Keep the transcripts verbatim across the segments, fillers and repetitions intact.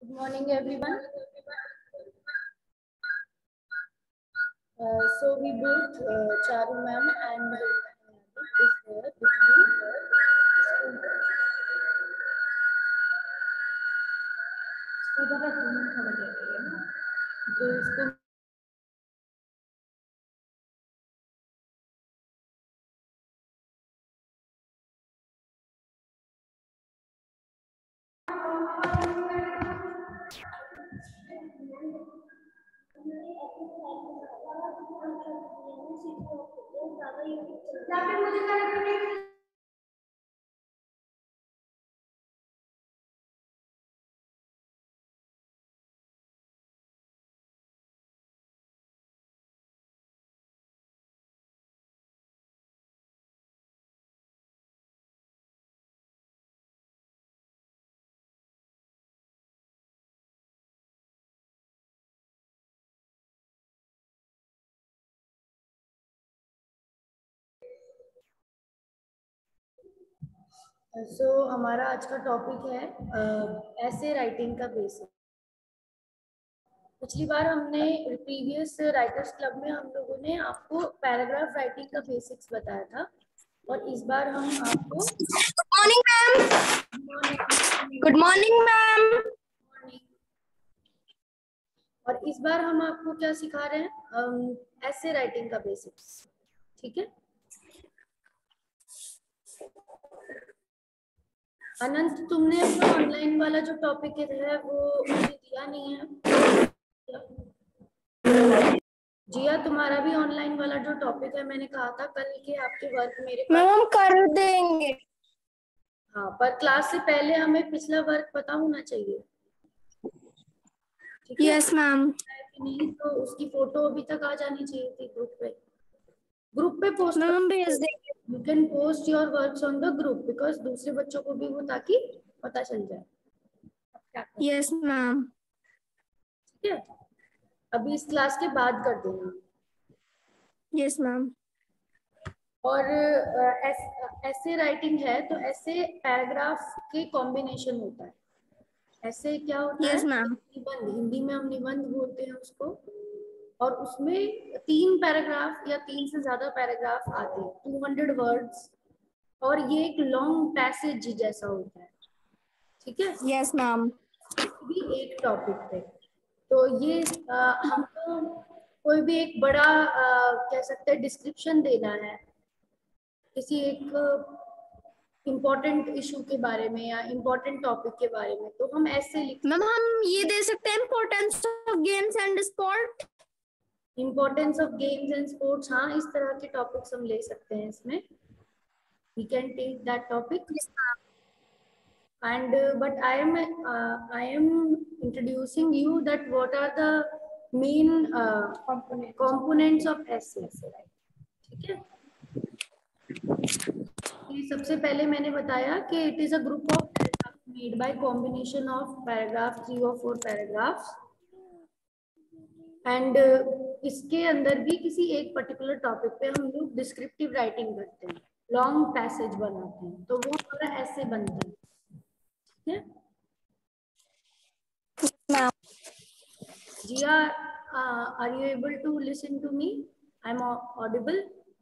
Good morning, everyone. Uh, so we both, uh, Charu ma'am and uh, is there with you. उधर का तुम खबर लेते हैं ना, जो इसको सो so, हमारा आज का टॉपिक है ऐसे राइटिंग का बेसिक। पिछली बार हमने प्रीवियस राइटर्स क्लब में हम लोगों ने आपको पैराग्राफ राइटिंग का बेसिक्स बताया था और इस बार हम आपको good morning ma'am. Good morning ma'am. और इस बार हम आपको क्या सिखा रहे हैं, ऐसे राइटिंग का बेसिक्स। ठीक है अनंत, तुमने अपना ऑनलाइन वाला जो टॉपिक है वो मुझे दिया नहीं है। जिया, तुम्हारा भी ऑनलाइन वाला जो टॉपिक है, मैंने कहा था कल के आपके वर्क मेरे पास मैम हम कर देंगे। हाँ, पर क्लास से पहले हमें पिछला वर्क पता होना चाहिए। ठीक है? Yes ma'am. नहीं तो उसकी फोटो अभी तक आ जानी चाहिए थी ग्रुप पे। ग्रुप पे पोस्ट मैम भेज देंगे। You can post your works on the group because दूसरे बच्चों को भी वो ताकि पता चल जाए। Yes ma'am. ठीक है, अभी इस क्लास के बाद कर देना। Yes ma'am. और ऐसे राइटिंग है तो ऐसे पैराग्राफ के कॉम्बिनेशन होता है। ऐसे क्या होता yes, है, निबंध, हिंदी में हम निबंध बोलते हैं उसको, और उसमें तीन पैराग्राफ या तीन से ज्यादा पैराग्राफ आते हैं, टू हंड्रेड वर्ड्स, और ये एक लॉन्ग पैसेज जैसा होता है। ठीक है, यस मैम। भी एक टॉपिक पे। तो ये आ, हमको कोई भी एक बड़ा आ, कह सकते हैं डिस्क्रिप्शन देना है किसी एक इम्पोर्टेंट इशू के बारे में या इम्पोर्टेंट टॉपिक के बारे में, तो हम ऐसे लिखते हैं। मैम हम ये दे सकते हैं importance of games and sport. Importance of games and sports, हाँ, इस तरह के टॉपिक्स हम ले सकते हैं इसमें। We can take that topic and uh, but I am uh, I am introducing you that what are the main uh, components components of essay, right? ठीक है, ये सबसे पहले मैंने बताया कि it is a group of paragraphs made by combination of paragraph, three or four paragraphs, and uh, इसके अंदर भी किसी एक पर्टिकुलर टॉपिक पे हम लोग डिस्क्रिप्टिव राइटिंग करते हैं, लॉन्ग पैसेज बनाते हैं, तो वो हमारा ऐसे बनता है। ठीक है, Jia, uh, are you able to listen to me? I'm audible?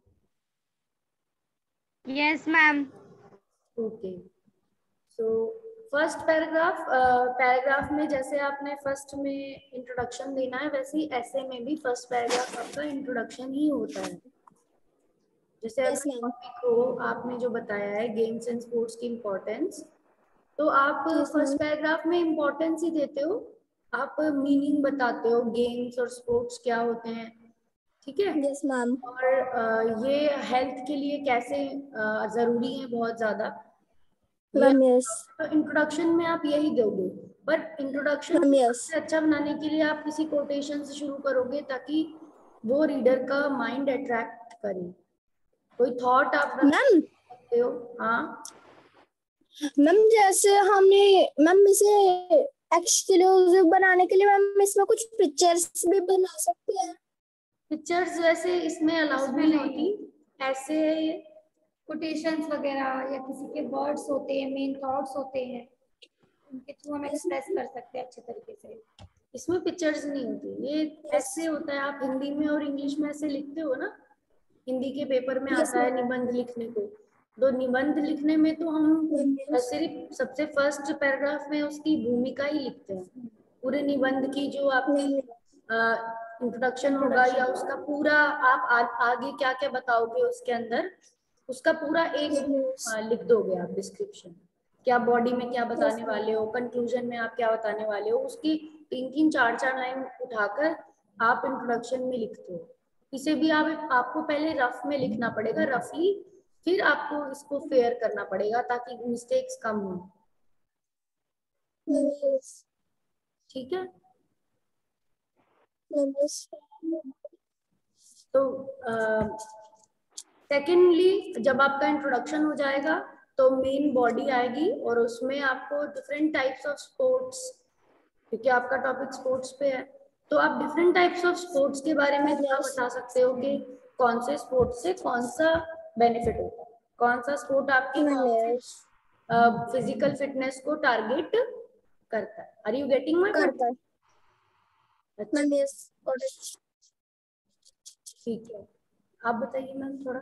Yes ma'am. Okay. So first paragraph, paragraph में जैसे आपने फर्स्ट में इंट्रोडक्शन देना है, वैसे ही ऐसे में भी फर्स्ट पैराग्राफ आपका इंट्रोडक्शन ही होता है। जैसे yes, टॉपिक हो आपने जो बताया है गेम्स एंड स्पोर्ट्स की इम्पोर्टेंस, तो आप फर्स्ट पैराग्राफ में इम्पोर्टेंस ही देते हो, आप मीनिंग बताते हो गेम्स और स्पोर्ट्स क्या होते हैं। ठीक है, yes, ma'am. और uh, ये हेल्थ के लिए कैसे uh, जरूरी है, बहुत ज्यादा। yes. इंट्रोडक्शन में आप यही दोगे, बट इंट्रोडक्शन yes. से अच्छा बनाने के लिए आप किसी कोटेशन से शुरू करोगे ताकि वो रीडर का माइंड अट्रैक्ट करे। कोई थॉट आप रख सकते हो? हाँ मैम, जैसे हमने मैम इसे एक्सक्लूसिव बनाने के लिए मैम इसमें कुछ पिक्चर्स भी बना सकते हैं। पिक्चर्स वैसे इसमें अलाउड भी नहीं होती, ऐसे कोटेशंस वगैरह या किसी के वर्ड्स होते हैं, मेन थॉट्स होते हैं, उनके थ्रू हम एक्सप्रेस कर सकते हैं अच्छे तरीके से। इसमें पिक्चर्स नहीं होती, ये ऐसे होता है। आप हिंदी में और इंग्लिश में ऐसे लिखते हो ना, हिंदी के पेपर में आता है निबंध लिखने को, तो निबंध लिखने में तो हम सिर्फ सबसे फर्स्ट पैराग्राफ में उसकी भूमिका ही लिखते हैं। पूरे निबंध की जो आपकी इंट्रोडक्शन होगा या उसका पूरा आप आ, आगे क्या क्या बताओगे उसके अंदर, उसका पूरा एक आ, लिख दोगे आप डिस्क्रिप्शन, क्या बॉडी में क्या बताने वाले हो, कंक्लूजन में आप क्या बताने वाले हो, उसकी तीन तीन चार चार लाइन उठाकर आप इंट्रोडक्शन में लिखते हो। इसे भी आप आपको पहले रफ में लिखना पड़ेगा, रफली, फिर आपको इसको फेयर करना पड़ेगा ताकि मिस्टेक्स कम हो। ठीक है। तो सेकेंडली जब आपका इंट्रोडक्शन हो जाएगा तो मेन बॉडी आएगी और उसमें आपको डिफरेंट टाइप्स ऑफ स्पोर्ट्स, क्योंकि आपका टॉपिक स्पोर्ट्स पे है, तो आप डिफरेंट टाइप्स ऑफ स्पोर्ट्स के बारे में क्या बता सकते हो कि कौन से स्पोर्ट्स से कौन सा बेनिफिट होता है, कौन सा स्पोर्ट आपकी फिजिकल फिटनेस को टारगेट करता है। Are you getting my point? ठीक है, आप बताइए मैम थोड़ा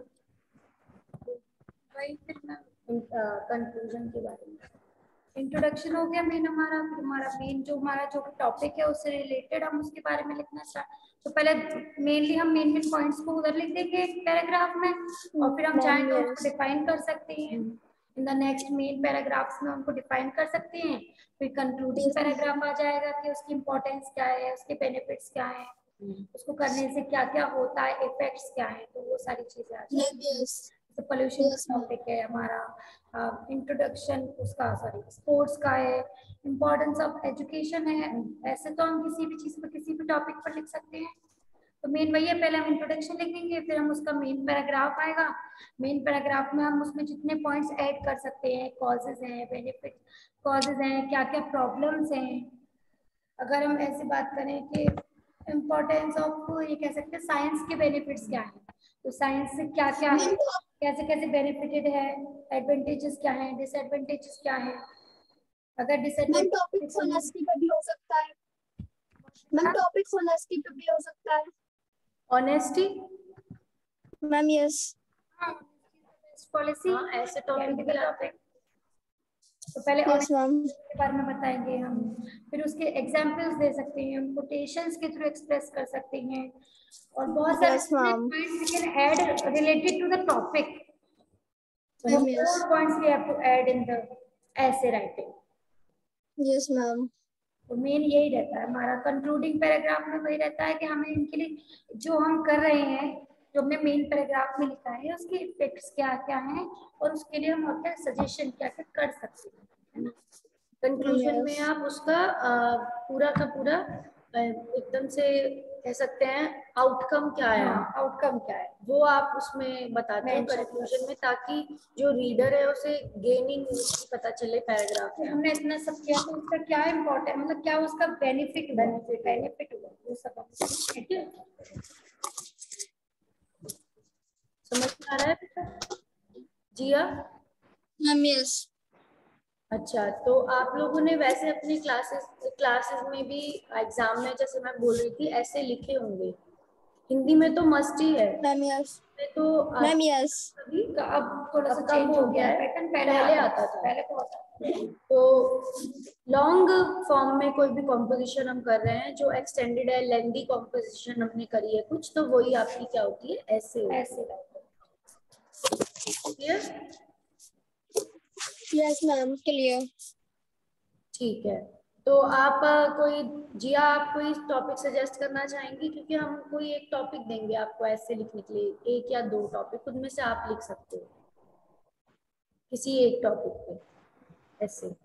वही फिर मैम कंक्लूजन के बारे में। इंट्रोडक्शन हो गया मेन हमारा, फिर हमारा मेन जो हमारा जो टॉपिक है उससे रिलेटेड हम उसके बारे में लिखना स्टार्ट। तो पहले मेनली हम मेन मेन पॉइंट्स को उधर लिख देंगे एक पैराग्राफ में, और फिर हम चाहें तो उसको डिफाइन कर सकते हैं in the next main paragraphs में, हमको डिफाइन कर सकते हैं। फिर कंक्लूडिंग पैराग्राफ आ जाएगा कि उसकी इंपॉर्टेंस क्या है, उसके बेनिफिट्स क्या है, उसको करने से क्या क्या होता है, इफेक्ट्स क्या है, तो वो सारी चीजें आ जाएंगी। तो पोल्यूशन का टॉपिक है हमारा, इंट्रोडक्शन uh, उसका सॉरी स्पोर्ट्स का है, इम्पोर्टेंस ऑफ एजुकेशन है। ऐसे तो हम किसी भी चीज पर किसी भी टॉपिक पर लिख सकते हैं। तो मेन वही है, पहले हम इंट्रोडक्शन लिखेंगे, फिर हम उसका मेन पैराग्राफ आएगा, मेन पैराग्राफ में हम उसमें जितने पॉइंट्स ऐड कर सकते हैं, कॉजेज हैं, बेनिफिट कॉजेज हैं, क्या क्या प्रॉब्लम्स हैं। अगर हम ऐसी बात करें कि इम्पोर्टेंस ऑफ, ये कह सकते हैं साइंस के बेनिफिट्स क्या है, तो साइंस से क्या क्या है, कैसे कैसे बेनिफिटेड है, एडवांटेजेस क्या है, डिसएडवांटेजेस क्या है। अगर डिसएडवांटेज टॉपिक ऑनेस्टी पे भी हो सकता है मैम, टॉपिक ऑनेस्टी पे भी हो सकता है। ऑनेस्टी मैम यस, पॉलिसी ऐसे टॉपिक भी आते हैं। तो पहले ऑनेस्टी के बारे में बताएंगे हम, फिर उसके एग्जांपल्स दे सकते हैं, हम कोटेशंस के थ्रू एक्सप्रेस कर सकते हैं, और बहुत सारे points we can add related to the topic. More points we have to add in the essay writing. Yes, ma'am. तो मेन यही रहता है हमारा कंक्लूडिंग पैराग्राफ में, वही रहता है कि हमें इनके लिए जो हम कर रहे हैं, जो हमने मेन पैराग्राफ में लिखा है, उसके इफेक्ट्स क्या क्या हैं और उसके लिए हम अपने सजेशन क्या क्या कर सकते हैं, है ना। कंक्लूजन में आप उसका पूरा का पूरा एकदम से कह सकते हैं आउटकम क्या है, आउटकम क्या है वो आप उसमें बताते हो कंक्लूजन में, ताकि जो रीडर है उसे गेनिंग पता चले पैराग्राफ में हमने इतना सब किया तो उसका क्या इम्पोर्टेंट, मतलब क्या उसका बेनिफिट बेनिफिट बेनिफिट हुआ वो सब। ठीक है, समझ में आ रहा है जिया? Ma'am yes. अच्छा, तो आप लोगों ने वैसे अपनी क्लासेस क्लासेस में भी एग्जाम में, जैसे मैं बोल रही थी, ऐसे लिखे होंगे। हिंदी में तो मस्ट ही है मैम यस, तो मैम यस। अभी अब थोड़ा सा चेंज हो गया है पैटर्न, पहले आता था, पहले तो आता। तो लॉन्ग फॉर्म में कोई भी कॉम्पोजिशन हम कर रहे हैं जो एक्सटेंडेड है, लेंथी कॉम्पोजिशन हमने करी है कुछ, तो वही आपकी क्या होती है, ऐसे ऐसे क्लियर? Yes ma'am, clear. ठीक है, तो आप कोई जिया आप कोई टॉपिक सजेस्ट करना चाहेंगी, क्योंकि हम कोई एक टॉपिक देंगे आपको ऐसे लिखने के लिए, एक या दो टॉपिक उनमें से आप लिख सकते हो किसी एक टॉपिक पे ऐसे।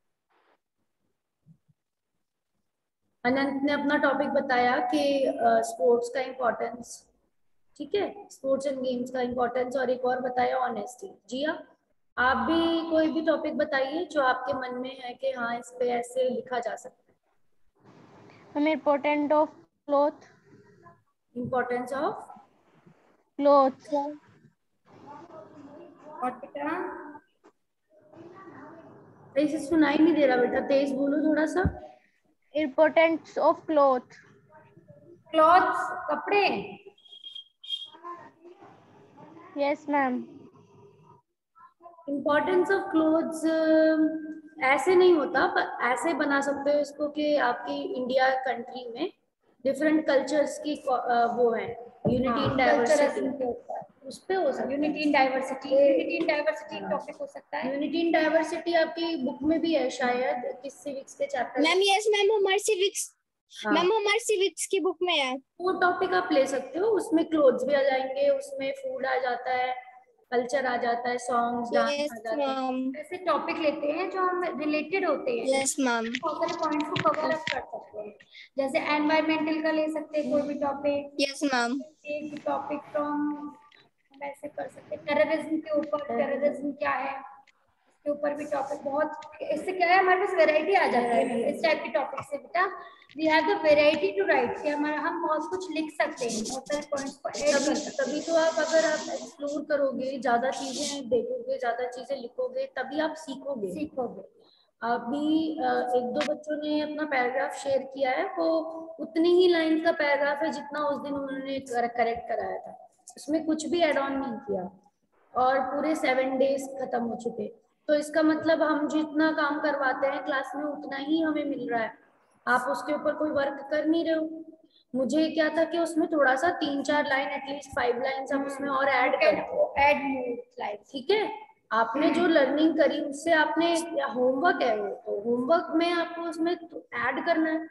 अनंत ने अपना टॉपिक बताया कि स्पोर्ट्स का इम्पोर्टेंस, ठीक है, स्पोर्ट्स एंड गेम्स का इम्पोर्टेंस, और एक और बताया ऑनेस्टी। जिया आप भी कोई भी टॉपिक बताइए जो आपके मन में है कि हाँ इस पे ऐसे लिखा जा सकता है। हमें important of cloth, importance of cloth और बेटा इसे सुनाई नहीं दे रहा बेटा, तेज बोलो थोड़ा सा। Importance of cloth. क्लॉथ्स, कपड़े। Yes, ma'am. Importance of clothes ऐसे नहीं होता, पर ऐसे बना सकते हो इसको कि आपकी इंडिया कंट्री में डिफरेंट कल्चर्स की वो है, यूनिटी इन डाइवर्सिटी, उस पे हो सकता है। Unity in diversity, unity in diversity topic हो सकता है। यूनिटी इन डाइवर्सिटी आपकी बुक में भी है शायद, किस सिविक्स के चैप्टर। मैम यस मैम, हमारे सिविक्स मैम हमारे सिविक्स की बुक में है। वो टॉपिक आप ले सकते हो, उसमें क्लोथ्स भी आ जाएंगे, उसमें फूड आ जाता है, कल्चर आ जाता है, सॉन्ग्स, डांस आ जाते हैं। ऐसे टॉपिक लेते हैं जो हम रिलेटेड होते हैं। Yes ma'am. बहुत सारे पॉइंट्स को कवर अप कर सकते हैं, जैसे एनवायरमेंटल का ले सकते हैं कोई भी टॉपिक। Yes ma'am. एक टॉपिक फ्रॉम हम ऐसे कर सकते हैं टेररिज्म के ऊपर, टेररिज्म क्या है इसके ऊपर भी टॉपिक बहुत, इससे क्या है हमारे पास वैरायटी आ जाती है इस टाइप के टॉपिक से। बेटा we have the variety to write, कि हमारा हम बहुत कुछ लिख सकते हैं, बहुत सारे पॉइंट्स को ऐड कर सकते हैं। तभी तो आप, अगर आप एक्सप्लोर करोगे, ज्यादा चीजें देखोगे, ज्यादा चीजें लिखोगे, तभी आप सीखोगे सीखोगे। अभी एक दो बच्चों ने अपना पैराग्राफ शेयर किया है, वो उतनी ही लाइन का पैराग्राफ है जितना उस दिन उन्होंने करेक्ट कराया था, उसमें कुछ भी एड ऑन नहीं किया, और पूरे सेवन डेज खत्म हो चुके। तो इसका मतलब हम जितना काम करवाते हैं क्लास में उतना ही हमें मिल रहा है, आप उसके ऊपर कोई वर्क कर नहीं रहे हो। मुझे क्या था कि उसमें थोड़ा सा तीन चार लाइन, एटलीस्ट फाइव लाइन्स आप उसमें और ऐड करो, ऐड मोर लाइक, ठीक है। आपने जो लर्निंग करी उससे आपने, होमवर्क है वो, तो होमवर्क में आपको उसमें ऐड करना है,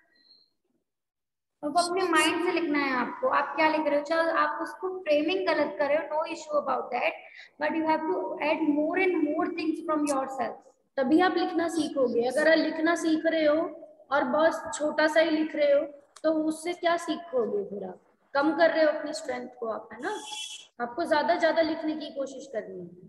और वो अपने माइंड से लिखना है आपको। आप क्या लिख रहे हो, चलो आप उसको फ्रेमिंग गलत कर रहे हो, no issue about that, but you have to add more and more things from yourself, तभी आप लिखना सीखोगे। अगर आप लिखना सीख रहे हो और बस छोटा सा ही लिख रहे हो, तो उससे क्या सीखोगे, फिर आप कम कर रहे हो अपनी स्ट्रेंथ को आप, है ना। आपको ज्यादा ज्यादा लिखने की कोशिश करनी है।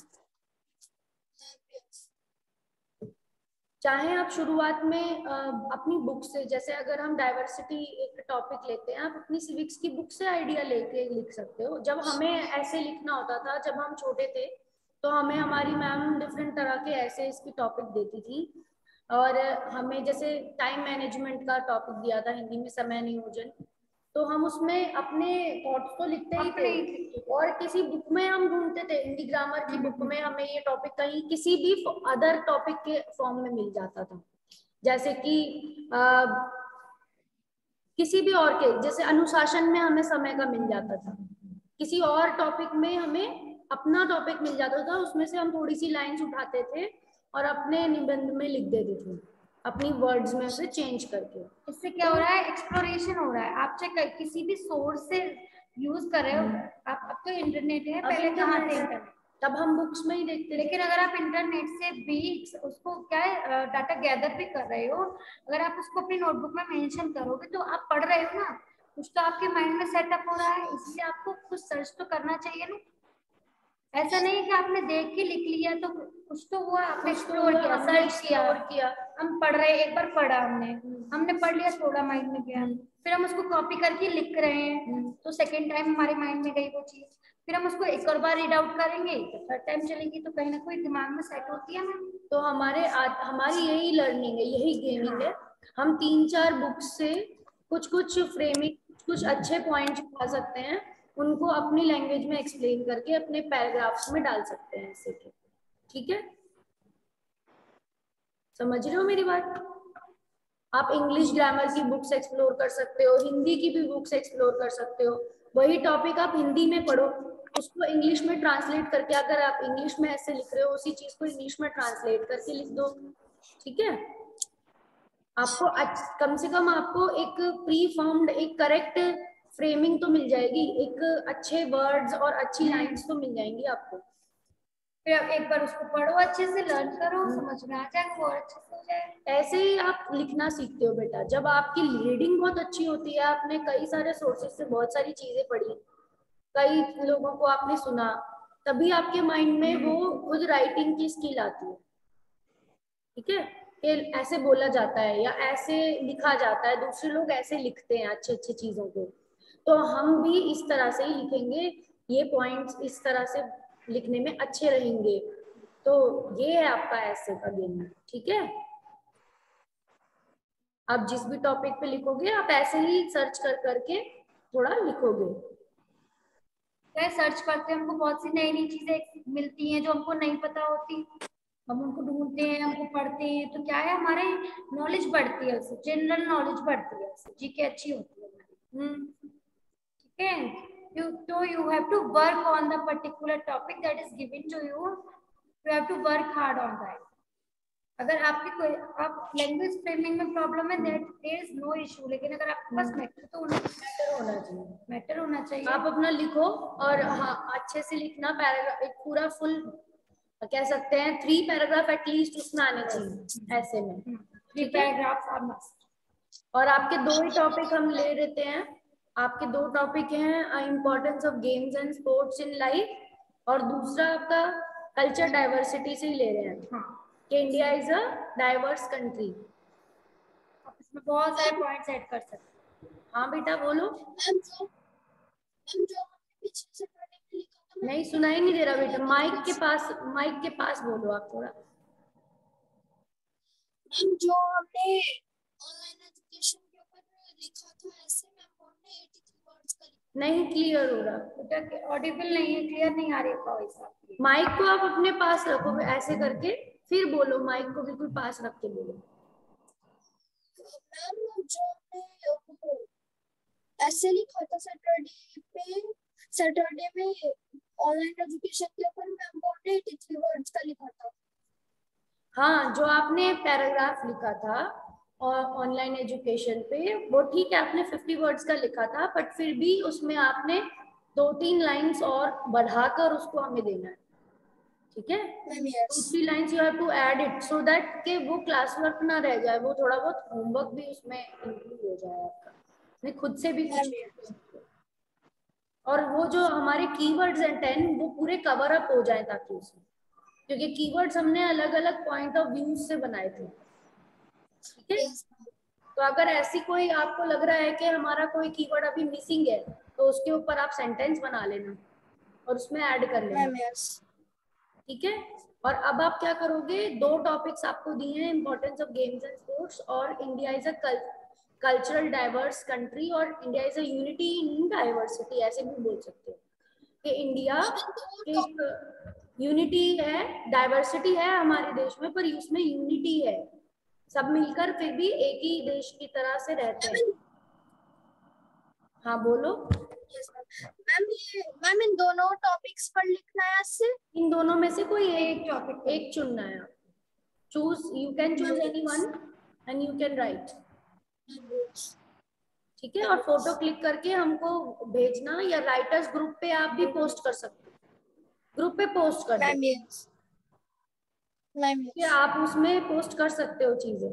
चाहे आप शुरुआत में अपनी बुक से, जैसे अगर हम डाइवर्सिटी एक टॉपिक लेते हैं, आप अपनी सिविक्स की बुक से आइडिया लेके लिख सकते हो। जब हमें ऐसे लिखना होता था जब हम छोटे थे, तो हमें हमारी मैम डिफरेंट तरह के ऐसे इसकी टॉपिक देती थी, और हमें जैसे टाइम मैनेजमेंट का टॉपिक दिया था हिंदी में, समय नियोजन, तो हम उसमें अपने थॉट्स तो लिखते ही थे, और किसी बुक में हम ढूंढते थे, हिंदी ग्रामर की बुक में हमें ये टॉपिक कहीं किसी भी अदर टॉपिक के फॉर्म में मिल जाता था, जैसे कि आ, किसी भी और के, जैसे अनुशासन में हमें समय का मिल जाता था, किसी और टॉपिक में हमें अपना टॉपिक मिल जाता था, उसमें से हम थोड़ी सी लाइन्स उठाते थे और अपने निबंध में लिख देते थे, अपनी वर्ड्स में उसे चेंज करके। इससे क्या हो रहा है, एक्सप्लोरेशन हो रहा है। आप चाहे किसी भी सोर्स से यूज कर रहे हो, आप अब तो इंटरनेट है, पहले कहाँ थे इंटरनेट, तब हम बुक्स में ही देखते। लेकिन अगर आप इंटरनेट से भी उसको क्या है डाटा गैदर भी कर रहे हो, अगर आप उसको अपनी नोटबुक में मेंशन करोगे तो आप पढ़ रहे हो ना, कुछ तो आपके माइंड में सेटअप हो रहा है, इसलिए आपको कुछ सर्च तो करना चाहिए ना। ऐसा नहीं कि आपने देख के लिख लिया, तो कुछ तो हुआ, आपने एक्सप्लोर किया, सर्च किया, किया। हम पढ़ रहे, एक बार पढ़ा हमने हमने पढ़ लिया, थोड़ा माइंड में गया, फिर हम उसको कॉपी करके लिख रहे हैं, तो सेकंड टाइम हमारे माइंड में गई वो चीज, फिर हम उसको एक और बार रीड आउट करेंगे, तो थर्ड टाइम चलेंगी, तो कहीं ना कोई दिमाग में सेट होती है ना। तो हमारे आज हमारी यही लर्निंग है, यही गेमिंग है। हम तीन चार बुक्स से कुछ कुछ फ्रेमिंग, कुछ अच्छे पॉइंट्स उठा सकते हैं, उनको अपनी लैंग्वेज में एक्सप्लेन करके अपने पैराग्राफ्स में डाल सकते हैं ऐसे के, ठीक है। समझ रहे हो मेरी बात। आप इंग्लिश ग्रामर की बुक्स एक्सप्लोर कर सकते हो, हिंदी की भी बुक्स एक्सप्लोर कर सकते हो, वही टॉपिक आप हिंदी में पढ़ो, उसको इंग्लिश में ट्रांसलेट करके, अगर आप इंग्लिश में ऐसे लिख रहे हो उसी चीज को इंग्लिश में ट्रांसलेट करके लिख दो, ठीक है। आपको कम से कम आपको एक प्री फॉर्म्ड, एक करेक्ट फ्रेमिंग तो मिल जाएगी, एक अच्छे वर्ड्स और अच्छी लाइंस तो मिल जाएंगी आपको। फिर आप एक बार उसको पढ़ो, अच्छे से लर्न करो, समझ में आ जाएगा, और अच्छे से हो जाएगा। ऐसे ही आप लिखना सीखते हो बेटा, जब आपकी रीडिंग बहुत अच्छी होती है, आपने कई सारे सोर्सेस से बहुत सारी चीजें पढ़ी, कई लोगों को आपने सुना, तभी आपके माइंड में वो खुद राइटिंग की स्किल आती है, ठीक है, कि ऐसे बोला जाता है या ऐसे लिखा जाता है, दूसरे लोग ऐसे लिखते हैं अच्छे अच्छे चीजों को, तो हम भी इस तरह से ही लिखेंगे, ये पॉइंट्स इस तरह से लिखने में अच्छे रहेंगे, तो ये है आपका ऐसे का गेम, ठीक है। आप जिस भी टॉपिक पे लिखोगे आप ऐसे ही सर्च कर करके थोड़ा लिखोगे। क्या सर्च करते हैं, हमको बहुत सी नई नई चीजें मिलती हैं जो हमको नहीं पता होती, हम उनको ढूंढते हैं, हमको पढ़ते हैं, तो क्या है हमारे नॉलेज बढ़ती है, उससे जनरल नॉलेज बढ़ती है, उससे जीके अच्छी होती है हमारी। हम्म ठीक है। यू तो you have to work on the particular topic that is given to you, you have to work hard on that. अगर आपकी कोई आप लैंग्वेज फ्रेमिंग में प्रॉब्लम है that there is no issue, लेकिन अगर आपके पास मैटर तो मैटर होना चाहिए, मैटर होना चाहिए। आप अपना लिखो और हाँ अच्छे से लिखना, पैराग्राफ एक पूरा फुल कह सकते हैं थ्री पैराग्राफ एटलीस्ट उसमें आने चाहिए ऐसे में, थ्री पैराग्राफ्स आर मस्ट। और आपके दो ही टॉपिक हम ले लेते हैं, आपके दो टॉपिक हैं importance of games and sports in life, और दूसरा आपका कल्चर डाइवर्सिटी से ही ले रहे हैं। हाँ, कि India is a diverse country. आप इसमें बहुत सारे पॉइंट्स ऐड कर सकते हैं। हाँ बेटा बोलो। मैम जो मैम जो हमने पिछले सैटरडे में लिखा था, नहीं सुनाई नहीं दे रहा बेटा, माइक के पास माइक के पास बोलो आप थोड़ा। मैम जो हमने ऑनलाइन एजुकेशन के ऊपर लिखा था ऐसे मैम हमने तिरासी वर्ड्स का लिखा। नहीं क्लियर हो रहा बेटा ऑडिबल नहीं है, क्लियर नहीं आ रही वॉइस आपकी। माइक को आप अपने पास रखो ऐसे करके, फिर बोलो, माइक को बिल्कुल पास रख के बोलो। मैम जो हमने ऐसे लिखा था सैटरडे पे, सैटरडे में ऑनलाइन एजुकेशन के ऊपर मैम हमने तिरासी वर्ड्स का लिखा था। हाँ, जो आपने पैराग्राफ लिखा था और ऑनलाइन एजुकेशन पे वो ठीक है, आपने पचास वर्ड्स का लिखा था, बट फिर भी उसमें आपने दो तीन लाइंस और बढ़ाकर उसको हमें देना है, ठीक है। Two three lines you have to add it so that के वो क्लास वर्क ना रह जाए, वो थोड़ा बहुत होमवर्क भी उसमें इंक्लूड हो जाए आपका, नहीं खुद से भी कुछ। और वो जो हमारे कीवर्ड्स हैं टेन वो पूरे कवर अप हो जाए ताकि उसमें, क्योंकि कीवर्ड्स हमने अलग अलग पॉइंट ऑफ व्यू से बनाए थे, ठीक है। तो अगर ऐसी कोई आपको लग रहा है कि हमारा कोई कीवर्ड अभी मिसिंग है तो उसके ऊपर आप सेंटेंस बना लेना और उसमें ऐड कर लेना, ठीक है। और अब आप क्या करोगे, दो टॉपिक्स आपको दिए हैं, importance of games and sports और India is a cultural diverse country, और India is a unity in diversity, ऐसे भी बोल सकते हो कि इंडिया एक यूनिटी है, डाइवर्सिटी है हमारे देश में पर उसमें यूनिटी है, सब मिलकर फिर भी एक ही देश की तरह से रहते हैं। हाँ बोलो। मैम ये मैम इन दोनों टॉपिक्स पर लिखना है इससे, इन दोनों में से कोई एक टॉपिक एक चुनना है, choose, you can choose any one and you can write, ठीक है। और फोटो क्लिक करके हमको भेजना, या राइटर्स ग्रुप पे आप भी पोस्ट कर सकते हो, ग्रुप पे पोस्ट कर दो, कि आप उसमें पोस्ट कर सकते हो चीजें,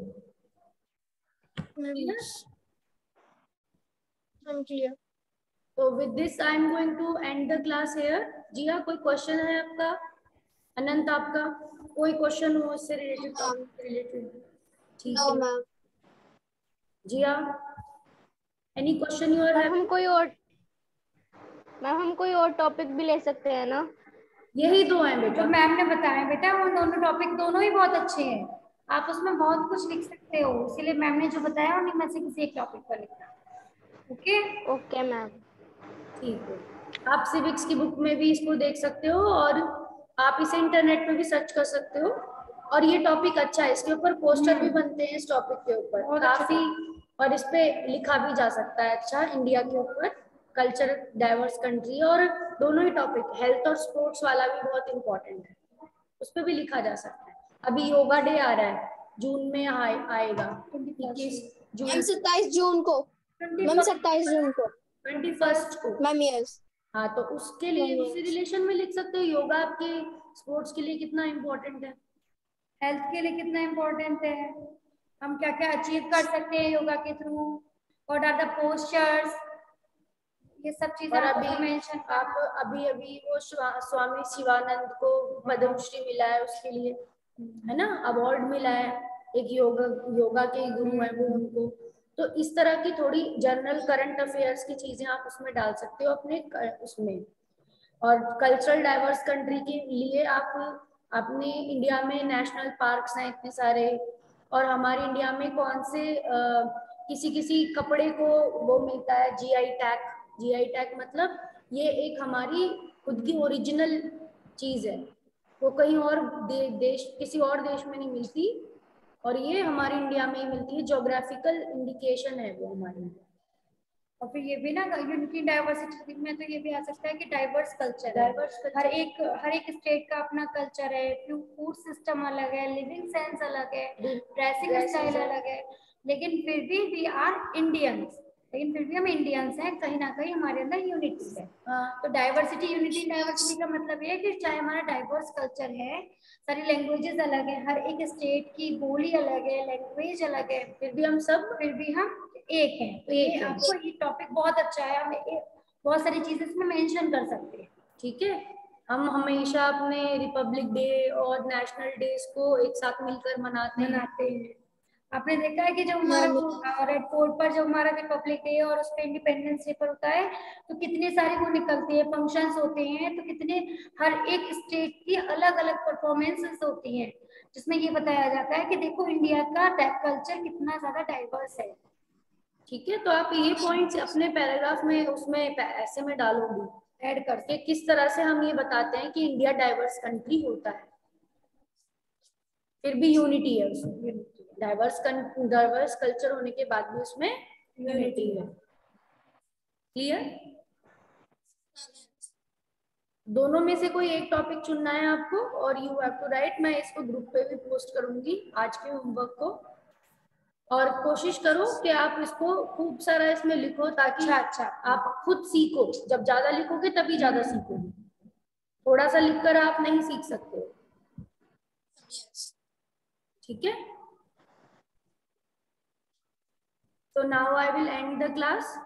क्लियर। तो with this I am going to end the class here. जी हाँ, कोई क्वेश्चन है आपका? अनंत आपका कोई क्वेश्चन हो इससे रिलेटेड, रिलेटेड? ठीक है जी हाँ, any question you are having? हम कोई और मैम हम कोई और टॉपिक भी ले सकते हैं ना? यही दो हैं बेटा, जो मैम ने बताया बेटा वो दोनों टॉपिक दोनों ही बहुत अच्छे हैं, आप उसमें बहुत कुछ लिख सकते हो, इसीलिए मैम ने जो बताया उन्हीं में से किसी एक टॉपिक पर लिखना। ओके ओके मैम, ठीक है। आप सिविक्स की बुक में भी इसको देख सकते हो और आप इसे इंटरनेट में भी सर्च कर सकते हो, और ये टॉपिक अच्छा है, इसके ऊपर पोस्टर भी बनते हैं इस टॉपिक के ऊपर काफी, और इस पे लिखा भी जा सकता है अच्छा, इंडिया के ऊपर कल्चर डाइवर्स कंट्री, और दोनों ही टॉपिक हेल्थ और स्पोर्ट्स वाला भी बहुत इंपॉर्टेंट है, उस पर भी लिखा जा सकता है। अभी योगा डे आ रहा है, जून में आए, आएगा इक्कीस जून, सत्ताईस जून को मैम, सत्ताईस जून को, ट्वेंटी फर्स्ट को मैम यस। हाँ, तो उसके लिए उसी रिलेशन में लिख सकते हो, योगा आपके स्पोर्ट्स के लिए कितना इम्पोर्टेंट है, हेल्थ के लिए कितना इम्पोर्टेंट है, हम क्या क्या अचीव कर सकते हैं योगा के through, what are the postures, ये सब चीजें अभी मेंशन, आप अभी अभी वो स्वामी शिवानंद को पद्मश्री मिला है, उसके लिए है ना अवार्ड मिला है, एक योगा योगा के गुरु है वो उनको, तो इस तरह की थोड़ी जनरल करंट अफेयर्स की चीजें आप उसमें डाल सकते हो अपने उसमें। और कल्चरल डाइवर्स कंट्री के लिए आप अपने इंडिया में नेशनल पार्क्स हैं इतने सारे, और हमारे इंडिया में कौन से आ, किसी किसी कपड़े को वो मिलता है जीआई टैग। जीआई टैग मतलब ये एक हमारी खुद की ओरिजिनल चीज है, वो कहीं और दे, देश किसी और देश में नहीं मिलती, और ये हमारे इंडिया में ही मिलती है। ज्योग्राफिकल इंडिकेशन है वो हमारे इंडिया। और फिर ये भी ना यूनिटी डाइवर्सिटी में तो ये भी आ सकता है कि डाइवर्स कल्चर है। डाइवर्स हर एक हर एक स्टेट का अपना कल्चर है, फूड सिस्टम अलग है, लिविंग सेंस अलग है, ड्रेसिंग स्टाइल अलग है, लेकिन फिर भी वी आर इंडियंस। लेकिन फिर भी हम इंडियंस हैं, कहीं ना कहीं हमारे अंदर यूनिटी है। हाँ, तो डाइवर्सिटी यूनिटी डाइवर्सिटी का मतलब ये है कि चाहे हमारा डाइवर्स कल्चर है, सारी लैंग्वेजेस अलग है, हर एक स्टेट की बोली अलग है, लैंग्वेज अलग है, फिर भी हम सब फिर भी हम एक हैं। तो ये आपको ये टॉपिक बहुत अच्छा है, हम एक, बहुत सारी चीजें इसमें मेंशन कर सकते हैं। ठीक है। हम हमेशा अपने रिपब्लिक डे और नेशनल डेज को एक साथ मिलकर मनाते हैं। मनाते हैं। आपने देखा है कि जब हमारा रेड फोर्ट पर जब हमारा रिपब्लिक डे और उस पर इंडिपेंडेंस डे पर होता है तो कितने सारे वो निकलते हैं, फंक्शंस होते हैं, तो कितने हर एक स्टेट की अलग अलग परफॉर्मेंसेस होती हैं, जिसमें ये बताया जाता है कि देखो इंडिया का कल्चर कितना ज्यादा डाइवर्स है। ठीक है, तो आप ये पॉइंट्स अपने पैराग्राफ में उसमें ऐसे में डालोगी ऐड करके, किस तरह से हम ये बताते हैं कि इंडिया डाइवर्स कंट्री होता है, फिर भी यूनिटी है उसमें। डाइवर्स डाइवर्स कल्चर होने के बाद भी उसमें यूनिटी है। क्लियर? दोनों में से कोई एक टॉपिक चुनना है आपको, और यू हैव टू राइट। मैं इसको ग्रुप पे भी पोस्ट करूंगी आज के होमवर्क को, और कोशिश करो कि आप इसको खूब सारा इसमें लिखो, ताकि अच्छा अच्छा आप खुद सीखो। जब ज्यादा लिखोगे तभी ज्यादा सीखोगे, थोड़ा सा लिखकर आप नहीं सीख सकते। ठीक है, तो now I will end the class.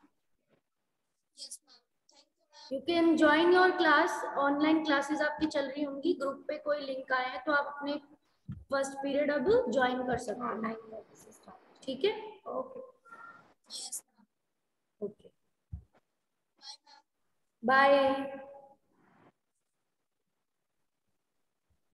You can join your class. Online classes आपकी चल रही होंगी, ग्रुप पे कोई लिंक आए हैं तो आप अपने फर्स्ट पीरियड अब ज्वाइन कर सकते हो। ठीक है, ओके ओके, बाय।